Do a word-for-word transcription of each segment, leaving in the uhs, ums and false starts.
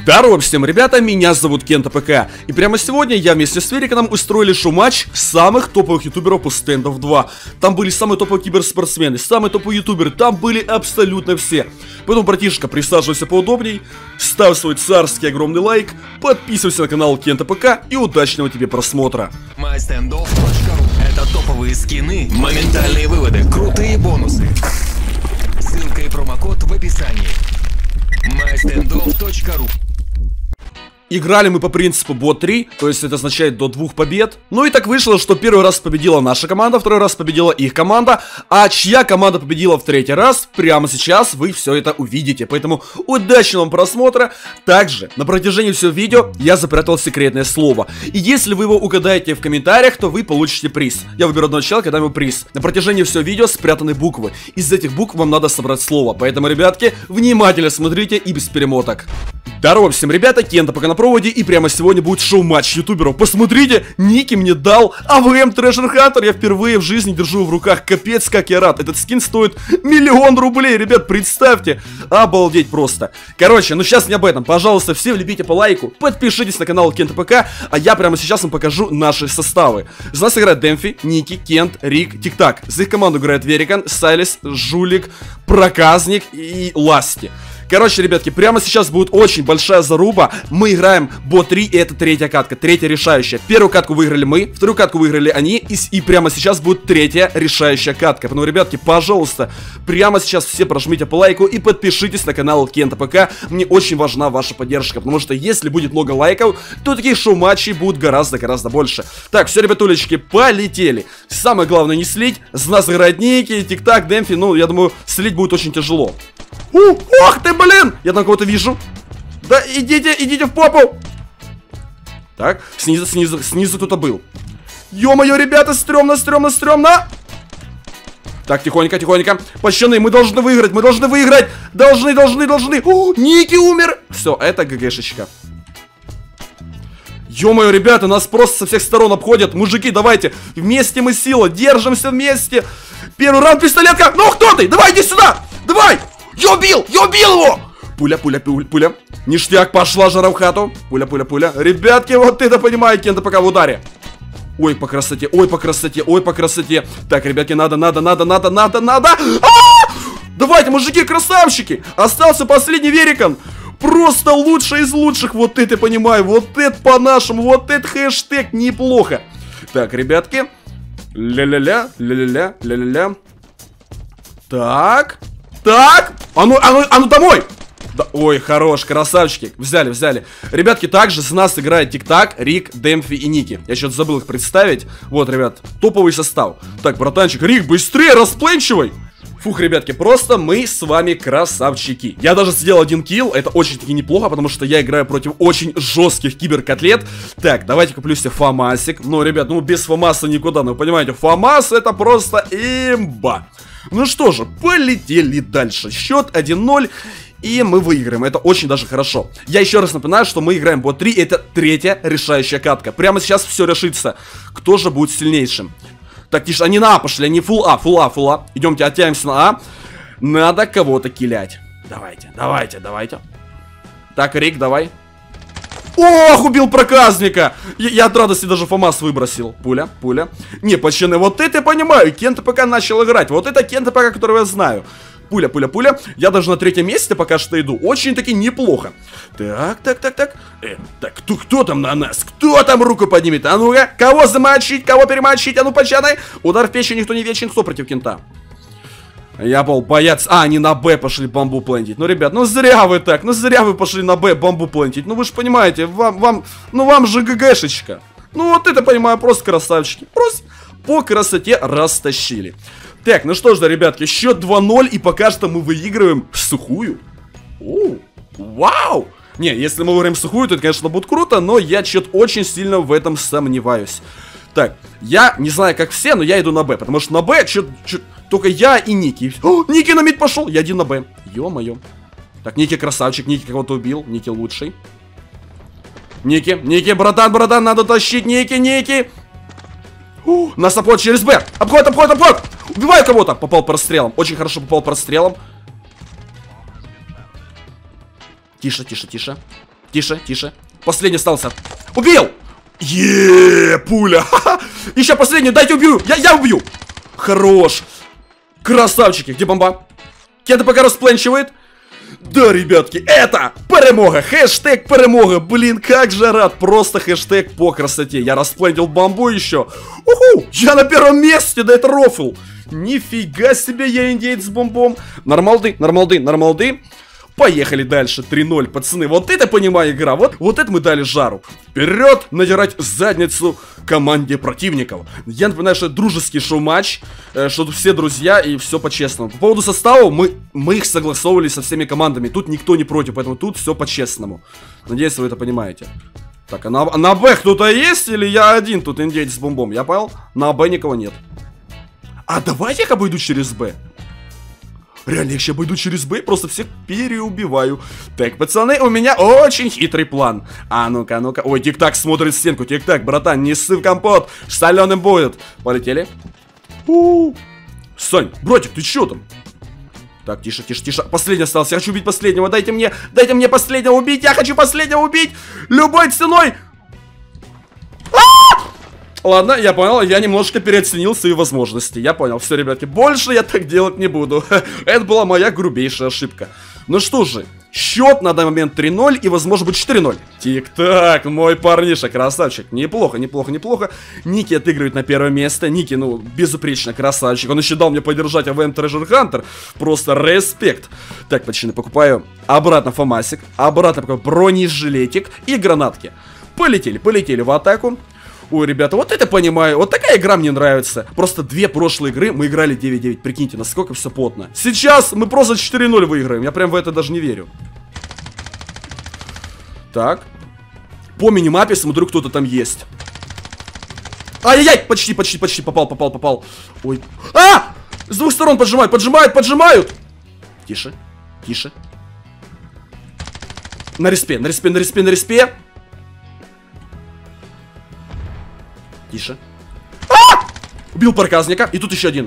Здорово всем, ребята, меня зовут Кента ПК. И прямо сегодня я вместе с Вериканом устроили шоу-матч самых топовых ютуберов по стендов два. Там были самые топовые киберспортсмены, самые топовые ютуберы, там были абсолютно все. Поэтому, братишка, присаживайся поудобней, ставь свой царский огромный лайк, подписывайся на канал Кента ПК и удачного тебе просмотра. май стендов точка ру. Это топовые скины, моментальные выводы, крутые бонусы. Ссылка и промокод в описании. май стендов точка ру. Играли мы по принципу бот три, то есть это означает до двух побед. Ну и так вышло, что первый раз победила наша команда, второй раз победила их команда. А чья команда победила в третий раз, прямо сейчас вы все это увидите. Поэтому удачного вам просмотра. Также на протяжении всего видео я запрятал секретное слово. И если вы его угадаете в комментариях, то вы получите приз. Я выберу одного человека, дам ему приз. На протяжении всего видео спрятаны буквы. Из этих букв вам надо собрать слово. Поэтому, ребятки, внимательно смотрите и без перемоток. Здорово всем, ребята, Кента ПК на проводе, и прямо сегодня будет шоу-матч ютуберов. Посмотрите, Ники мне дал АВМ Treasure Hunter, я впервые в жизни держу в руках, капец как я рад. Этот скин стоит миллион рублей, ребят, представьте, обалдеть просто. Короче, ну сейчас не об этом, пожалуйста, все влепите по лайку, подпишитесь на канал Кента ПК, а я прямо сейчас вам покажу наши составы. За нас играет Демфи, Ники, Кент, Рик, Тик-Так. За их команду играет Верикан, Сайлис, Жулик, Проказник и Ласти. Короче, ребятки, прямо сейчас будет очень большая заруба. Мы играем бот три, и это третья катка, третья решающая. Первую катку выиграли мы, вторую катку выиграли они, и, и прямо сейчас будет третья решающая катка. Поэтому, ребятки, пожалуйста, прямо сейчас все прожмите по лайку и подпишитесь на канал Кента ПК. Мне очень важна ваша поддержка, потому что если будет много лайков, то таких шоу-матчей будет гораздо-гораздо больше. Так, все, ребятулечки, полетели. Самое главное не слить. За нас играет Ники, Тик-Так, Демфи. Ну, я думаю, слить будет очень тяжело. У, ох ты, блин! Я там кого-то вижу. Да идите, идите в попу. Так, снизу, снизу, снизу кто-то был. Ё-моё, ребята, стрёмно, стрёмно, стрёмно. Так, тихонько, тихонько. Пощены, мы должны выиграть, мы должны выиграть. Должны, должны, должны. О, Ники умер. Все, это ГГшечка. Ё-моё, ребята, нас просто со всех сторон обходят. Мужики, давайте, вместе мы сила, держимся вместе. Первый раунд, пистолетка. Ну, кто ты? Давай, иди сюда. Давай. Я убил! Я убил его! Пуля, пуля, пуля, пуля. Ништяк, пошла жара в хату. Пуля, пуля, пуля. Ребятки, вот это понимаю, Кента пока в ударе. Ой, по красоте, ой, по красоте, ой, по красоте. Так, ребятки, надо, надо, надо, надо, надо, надо. А-а-а! Давайте, мужики, красавчики. Остался последний Верикан. Просто лучший из лучших. Вот это понимаю, вот это по-нашему, вот это хэштег неплохо. Так, ребятки. Ля-ля-ля, ля-ля-ля, ля-ля-ля. Так. Так, а ну, а ну, а ну домой! Да, ой, хорош, красавчики, взяли, взяли. Ребятки, также с нас играет Тик-Так, Рик, Демфи и Ники. Я что-то забыл их представить. Вот, ребят, топовый состав. Так, братанчик, Рик, быстрее, расплэнчивай! Фух, ребятки, просто мы с вами красавчики. Я даже сделал один килл, это очень-таки неплохо, потому что я играю против очень жестких киберкотлет. Так, давайте куплю себе фамасик. Ну, ребят, ну без фамаса никуда, ну, вы понимаете, фамас это просто имба. Ну что же, полетели дальше. Счет один ноль. И мы выиграем, это очень даже хорошо. Я еще раз напоминаю, что мы играем бот три, это третья решающая катка. Прямо сейчас все решится, кто же будет сильнейшим. Так, тише, они на А пошли, они фулл А, фулл А, фулл А. Идемте, оттянемся на А. Надо кого-то киллять. Давайте, давайте, давайте. Так, Рик, давай. Ох, убил проказника! Я, я от радости даже фамас выбросил. Пуля, пуля. Не, пацаны, вот это я понимаю. Кента пока начал играть. Вот это Кента пока, которого я знаю. Пуля, пуля, пуля. Я даже на третьем месте пока что иду. Очень-таки неплохо. Так, так, так, так. Э, так, кто, кто там на нас? Кто там руку поднимет? А ну-ка, кого замочить, кого перемочить? А ну, пацаны. Удар в печень, никто не вечен. Кто против Кента? Я был бояться. А, они на Б пошли бамбу плентить. Ну, ребят, ну зря вы так. Ну, зря вы пошли на Б бамбу плентить. Ну, вы же понимаете, вам, вам, ну, вам же ГГшечка. Ну, вот это, понимаю, просто красавчики. Просто по красоте растащили. Так, ну что ж, да, ребятки, счет два ноль. И пока что мы выигрываем в сухую. О, вау! Не, если мы выиграем в сухую, то это, конечно, будет круто. Но я что-то очень сильно в этом сомневаюсь. Так, я не знаю, как все, но я иду на Б. Потому что на Б что-то... Только я и Ники. О, Ники на мид пошел. Я один на Б. Ё-моё. Так, Ники красавчик. Ники кого-то убил. Ники лучший. Ники, Ники, братан, братан, надо тащить. Ники, Ники. О, нас обходит через Б. Обходит, обходит, обходит. Убиваю кого-то. Попал прострелом. Очень хорошо попал прострелом. Тише, тише, тише. Тише, тише. Последний остался. Убил! Еее, пуля. Еще последний, дайте убью. Я, я убью. Хорош. Красавчики. Где бомба? Кента пока распленчивает. Да, ребятки, это перемога. Хэштег перемога. Блин, как же рад. Просто хэштег по красоте. Я расплендил бомбу еще. Уху, я на первом месте. Да это рофл. Нифига себе, я индеец с бомбом. Нормалды, нормалды, нормалды. Поехали дальше, три ноль, пацаны. Вот это, понимаю, игра. Вот, вот это мы дали жару. Вперед, надирать задницу команде противников. Я напоминаю, что это дружеский шоу-матч, э, что тут все друзья и все по-честному. По поводу состава, мы, мы их согласовывали со всеми командами. Тут никто не против, поэтому тут все по-честному. Надеюсь, вы это понимаете. Так, а на, на Б кто-то есть или я один тут индейец с бомбом? Я понял? На Б никого нет. А давайте я обойду через Б. Реально, я сейчас обойду через Б, просто всех переубиваю. Так, пацаны, у меня очень хитрый план. А ну-ка, ну-ка. Ой, Тик-Так смотрит в стенку. Тик-Так, братан, не ссы в компот. Соленым будет. Полетели. У-у-у. Сань, братик, ты чё там? Так, тише, тише, тише. Последний остался. Я хочу убить последнего. Дайте мне, дайте мне последнего убить. Я хочу последнего убить. Любой ценой. Ладно, я понял, я немножко переоценил свои возможности. Я понял, все, ребятки, больше я так делать не буду. Это была моя грубейшая ошибка. Ну что же, счет на данный момент три ноль и, возможно, будет четыре ноль. Тик-так, мой парниша, красавчик. Неплохо, неплохо, неплохо. Ники отыгрывает на первое место. Ники, ну, безупречно, красавчик. Он еще дал мне поддержать эй ви эм Treasure Hunter. Просто респект. Так, пацаны, покупаю обратно фамасик. Обратно покупаю бронежилетик и гранатки. Полетели, полетели в атаку. Ой, ребята, вот это понимаю. Вот такая игра мне нравится. Просто две прошлые игры мы играли девять девять. Прикиньте, насколько все плотно. Сейчас мы просто четыре ноль выиграем. Я прям в это даже не верю. Так. По минимапе, смотрю, кто-то там есть. Ай-яй-яй! Почти, почти, почти. Попал, попал, попал. Ой. А! С двух сторон поджимают, поджимают, поджимают. Тише, тише. На респе, на респе, на респе, на респе. Тише. А! Убил проказника. И тут еще один.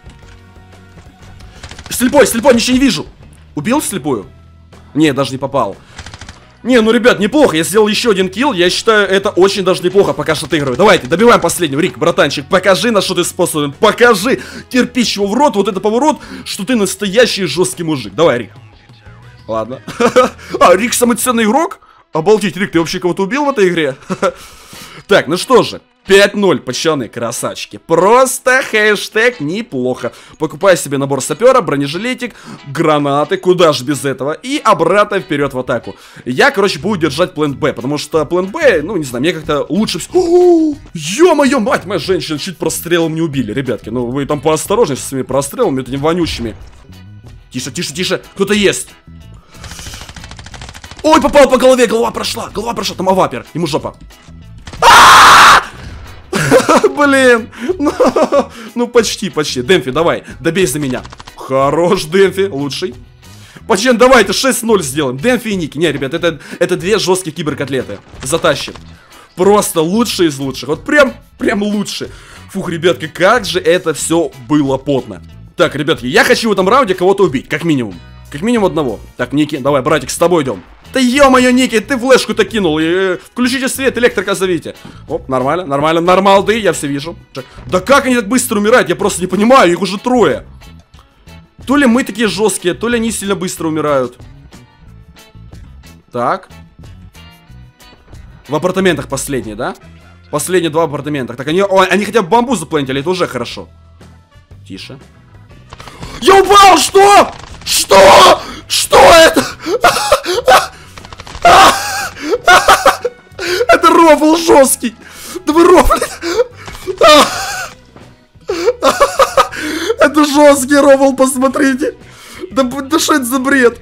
Слепой, слепой, ничего не вижу. Убил слепую? Не, даже не попал. Не, ну, ребят, неплохо. Я сделал еще один килл. Я считаю, это очень даже неплохо пока что отыгрываю. Давайте, добиваем последнего. Рик, братанчик, покажи, на что ты способен. Покажи. Кирпич его в рот. Вот это поворот, что ты настоящий жесткий мужик. Давай, Рик. Ладно. А, Рик самый ценный игрок? Обалдеть, Рик, ты вообще кого-то убил в этой игре? Так, ну что же. пять ноль, пацаны, красавчики. Просто хэштег неплохо. Покупаю себе набор сапера, бронежилетик, гранаты, куда же без этого. И обратно вперед в атаку. Я, короче, буду держать план Б, потому что план Б, ну, не знаю, мне как-то лучше всего... Ё-моё, мать моя женщина, чуть прострелом не убили, ребятки. Ну, вы там поосторожнее со своими прострелами, это не вонючими. Тише, тише, тише, кто-то есть. Ой, попал по голове, голова прошла, голова прошла, там авапер, ему жопа. Блин, ну, ну почти, почти. Демфи, давай, добей за меня. Хорош, Демфи, лучший. Пачен, давайте шесть ноль сделаем. Демфи и Ники. Не, ребят, это, это две жесткие киберкотлеты. Затащим. Просто лучшие из лучших. Вот прям, прям лучше. Фух, ребятки, как же это все было потно. Так, ребятки, я хочу в этом раунде кого-то убить, как минимум. Как минимум одного. Так, Ники, давай, братик, с тобой идем. Да ё-моё, Ники, ты флешку-то кинул. И, э, включите свет, электрика зовите. Оп, нормально, нормально, нормалды, я все вижу. Да как они так быстро умирают, я просто не понимаю, их уже трое. То ли мы такие жесткие, то ли они сильно быстро умирают. Так. В апартаментах последние, да? Последние два в апартаментах. Так, они, о, они хотя бы бамбу заплентили, это уже хорошо. Тише. Я упал, что? Что? Что это? Это рофл жесткий. Да вы рофли. Это жесткий рофл, посмотрите. Да, да что это за бред?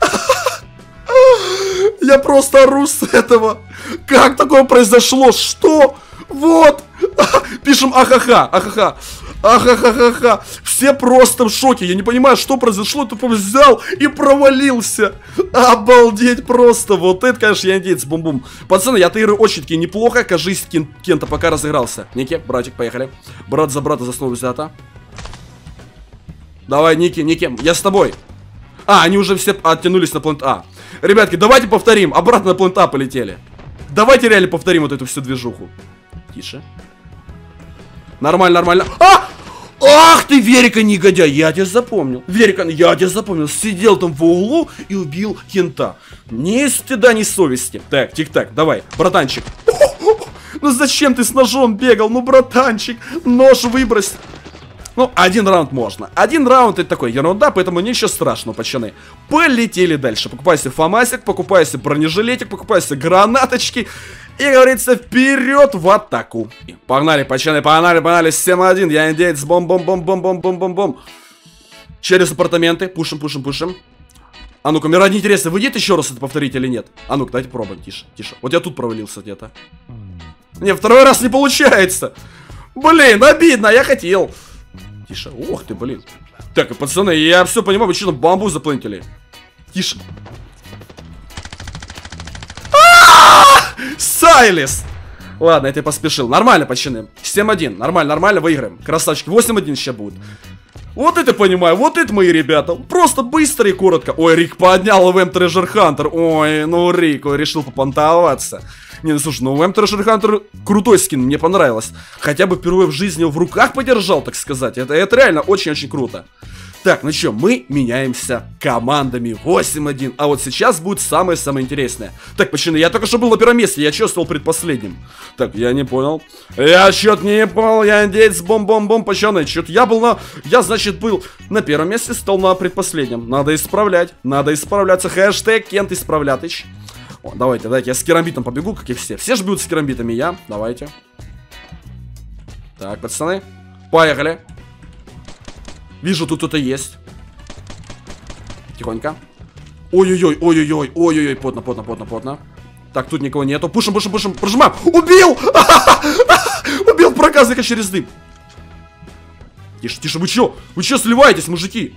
Я просто ору с этого. Как такое произошло? Что? Вот. Пишем ахаха, ахаха. Ахахахаха. Все просто в шоке. Я не понимаю, что произошло. Тупо взял и провалился. Обалдеть просто. Вот это, конечно, я индейец. Бум-бум. Пацаны, я отыграю очень-таки неплохо. Кажись, Кен Кента пока разыгрался. Ники, братик, поехали. Брат за брата за снова взята. Давай, Ники, Ники, я с тобой. А, они уже все оттянулись на планет А. Ребятки, давайте повторим. Обратно на планет А полетели. Давайте реально повторим вот эту всю движуху. Тише. Нормально, нормально. А! Ах ты, Верика, негодяй, я тебя запомнил. Верика, я тебя запомнил. Сидел там в углу и убил кента. Ни стыда, ни совести. Так, тик-так, давай, братанчик. Ну зачем ты с ножом бегал? Ну, братанчик, нож выбрось. Ну, один раунд можно. Один раунд это такой ерунда, поэтому ничего страшного, пацаны. Полетели дальше. Покупай себе фамасик, покупай себе бронежилетик, покупай себе гранаточки. И, говорится, вперед в атаку. Погнали, пацаны, погнали, погнали. семь один, я индеец, бом-бом-бом-бом-бом-бом-бом-бом. Через апартаменты, пушим, пушим, пушим. А ну-ка, мне ради интереса, выйдет еще раз это повторить или нет? А ну-ка, давайте пробуем, тише, тише. Вот я тут провалился где-то. Не, второй раз не получается. Блин, обидно, я хотел. Тише, ох ты, блин. Так, пацаны, я все понимаю, вы что там бамбу заплентили? Тише. Сайлис! Ладно, это я поспешил. Нормально, пацаны. семь один. Нормально, нормально, выиграем. Красавчики. восемь один сейчас будет. Вот это понимаю, вот это мои ребята. Просто быстро и коротко. Ой, Рик поднял ВМ Treasure Hunter. Ой, ну Рик, ой, решил попонтоваться. Не, ну слушай, ну ВМ Treasure Hunter крутой скин, мне понравилось. Хотя бы впервые в жизни его в руках подержал, так сказать. Это, это реально очень-очень круто. Так, ну что, мы меняемся командами восемь один. А вот сейчас будет самое-самое интересное. Так, пацаны, я только что был на первом месте, я чувствовал предпоследним. Так, я не понял. Я что-то не понял, я индейец, бом-бом-бом, пацаны. Что-то я был на... Я, значит, был на первом месте, стал на предпоследнем. Надо исправлять, надо исправляться. Хэштег Кент Исправлятыч. О, давайте, давайте, я с керамбитом побегу, как и все. Все же бьют с керамбитами, я. Давайте. Так, пацаны, поехали. Вижу, тут кто-то есть. Тихонько. Ой-ой-ой, ой-ой-ой, ой-ой-ой, плотно, плотно, плотно, плотно. Так, тут никого нету. Пушим, пушим, пушим, прожимаем. Убил! Убил проказника через дым. Тише, тише, вы чё? Вы чё сливаетесь, мужики?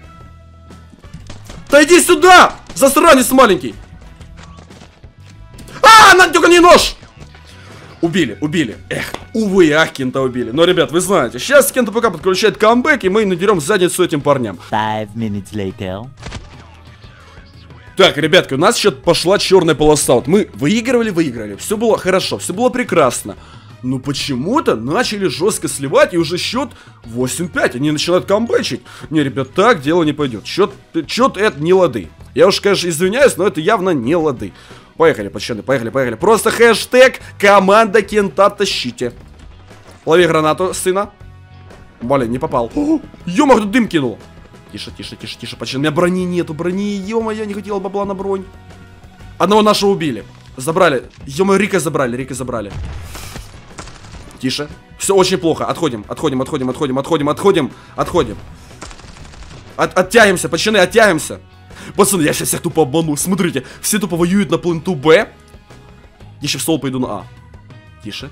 Да иди сюда! Засранец маленький! А, на, только не нож! Убили, убили. Эх, увы, ах, Кента убили. Но, ребят, вы знаете, сейчас Кента пока подключает камбэк, и мы надерем задницу этим парням. Five minutes later. Так, ребятки, у нас еще пошла черная полоса. Вот мы выигрывали, выиграли. Все было хорошо, все было прекрасно. Но почему-то начали жестко сливать, и уже счет восемь пять. Они начинают камбэчить. Не, ребят, так дело не пойдет. Счет, счет это не лады. Я уж, конечно, извиняюсь, но это явно не лады. Поехали, пацаны, поехали, поехали. Просто хэштег команда Кента тащите. Лови гранату, сына. Блин, не попал. Ё-моё, тут дым кинул. Тише, тише, тише, тише, пацаны. У меня брони нету, брони. Ё-моё, я не хотел бабла на бронь. Одного нашего убили. Забрали. Ё-моё, Рика забрали, Рика забрали. Тише. Все очень плохо. Отходим, отходим, отходим, отходим, отходим, отходим, отходим. От, оттягиваемся, пацаны, оттягиваемся. Пацаны, я сейчас всех тупо обману. Смотрите, все тупо воюют на планету Б. Я сейчас в стол пойду на А. Тише.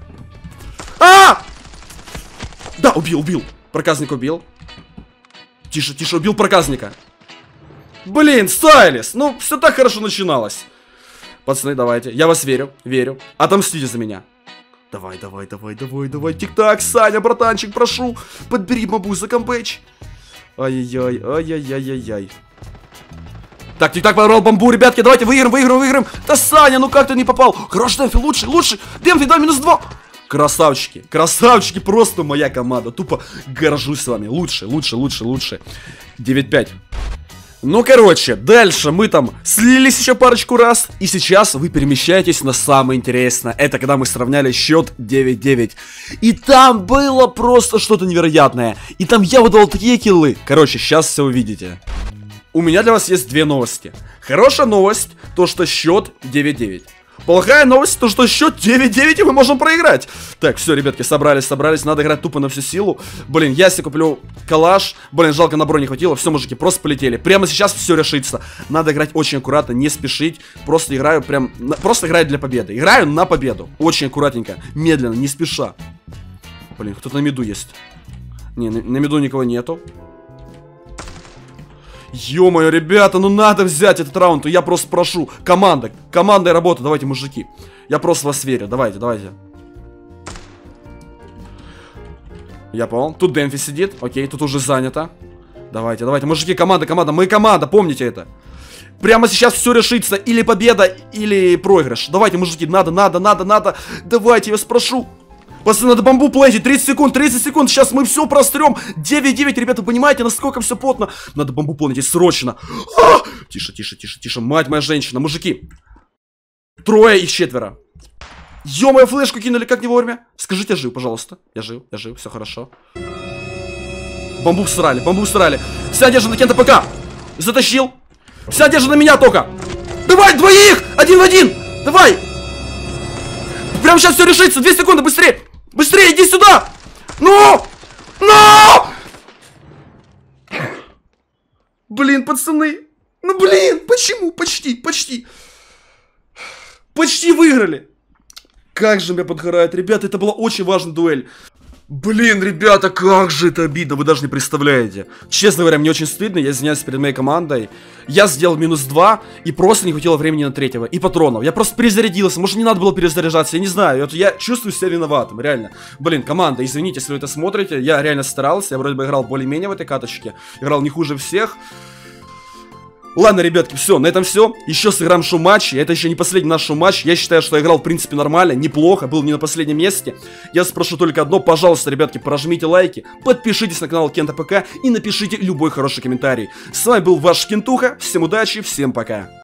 А! Да, убил, убил. Проказник убил. Тише, тише, убил проказника. Блин, Сайлис, ну все так хорошо начиналось. Пацаны, давайте, я вас верю, верю. Отомстите за меня. Давай, давай, давай, давай, давай. Тик-так, Саня, братанчик, прошу. Подбери мобу за камбэч. Ай-яй-яй, ай-яй-яй-яй-яй. Так, тик-так, подорвал бомбу, ребятки, давайте выиграем, выиграем, выиграем. Да, Саня, ну как ты не попал? Хорош, Демфи, лучше, лучше. Демфи, да, минус два. Красавчики, красавчики, просто моя команда. Тупо горжусь с вами. Лучше, лучше, лучше, лучше. девять пять. Ну, короче, дальше мы там слились еще парочку раз. И сейчас вы перемещаетесь на самое интересное. Это когда мы сравняли счет девять девять. И там было просто что-то невероятное. И там я выдал такие киллы. Короче, сейчас все увидите. У меня для вас есть две новости. Хорошая новость, то что счет девять девять. Плохая новость, то что счет девять девять, и мы можем проиграть. Так, все, ребятки, собрались, собрались. Надо играть тупо на всю силу. Блин, я себе куплю калаш. Блин, жалко, на бронь не хватило. Все, мужики, просто полетели. Прямо сейчас все решится. Надо играть очень аккуратно, не спешить. Просто играю прям... Просто играю для победы. Играю на победу. Очень аккуратненько, медленно, не спеша. Блин, кто-то на миду есть. Не, на, на миду никого нету. Ё-моё, ребята, ну надо взять этот раунд. Я просто прошу. Команда, командная работа. Давайте, мужики. Я просто вас верю. Давайте, давайте. Я понял. Тут Демфи сидит. Окей, тут уже занято. Давайте, давайте, мужики, команда, команда, мы команда, помните это. Прямо сейчас все решится, или победа, или проигрыш. Давайте, мужики, надо, надо, надо, надо. Давайте, я вас прошу. Пацаны, надо бамбу плентить, тридцать секунд, тридцать секунд, сейчас мы все прострем. девять девять, ребята, понимаете, насколько все плотно. Надо бамбу плентить срочно. А! Тише, тише, тише, тише, мать моя женщина, мужики. Трое и четверо. Ё-моё, флешку кинули, как не вовремя. Скажите, я жив, пожалуйста. Я жив, я жив, все хорошо. Бамбу всрали, бамбу всрали. Вся одежда на Кента ПК. Затащил. Вся одежда на меня только. Давай, двоих! Один в один! Давай! Прямо сейчас все решится. Две секунды, быстрее! Быстрее, иди сюда! Ну! Ну! Блин, пацаны. Ну, блин, почему? Почти, почти. Почти выиграли. Как же меня подгорает. Ребята, это была очень важная дуэль. Блин, ребята, как же это обидно, вы даже не представляете. Честно говоря, мне очень стыдно, я извиняюсь перед моей командой. Я сделал минус два, и просто не хватило времени на третьего. И патронов. Я просто перезарядился, может не надо было перезаряжаться, я не знаю. Я чувствую себя виноватым, реально. Блин, команда, извините, если вы это смотрите. Я реально старался, я вроде бы играл более-менее в этой каточке. Играл не хуже всех. Ладно, ребятки, все, на этом все. Еще сыграем шоу-матч. Это еще не последний наш шоу-матч. Я считаю, что я играл, в принципе, нормально, неплохо. Был не на последнем месте. Я спрошу только одно. Пожалуйста, ребятки, прожмите лайки, подпишитесь на канал Кента ПК и напишите любой хороший комментарий. С вами был ваш Кентуха. Всем удачи, всем пока.